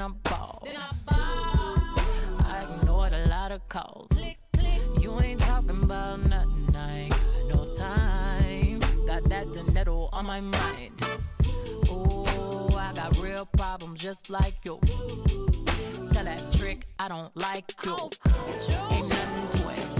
I ball. I ignored a lot of calls. You ain't talking about nothing, I ain't got no time. Got that dinero on my mind. Oh, I got real problems just like you. Tell that trick I don't like you. Ain't nothing to it.